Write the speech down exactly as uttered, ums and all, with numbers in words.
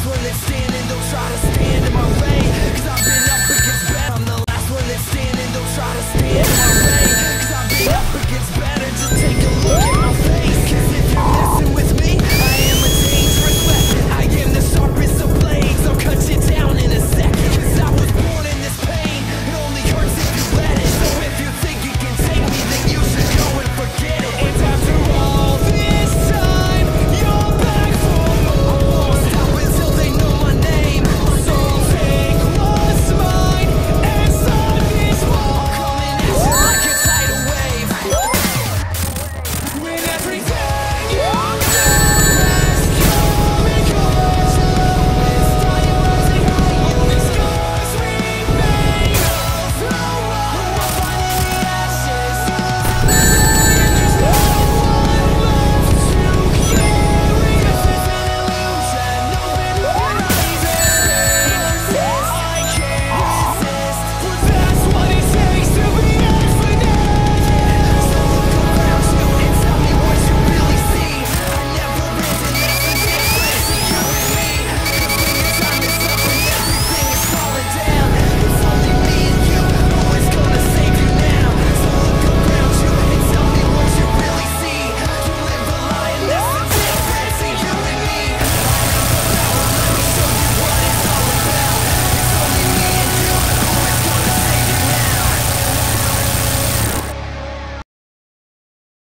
one that's standing, don't try to stand in my way, cause I've been up against bad. I'm the last one that's standing, don't try to stand in my way.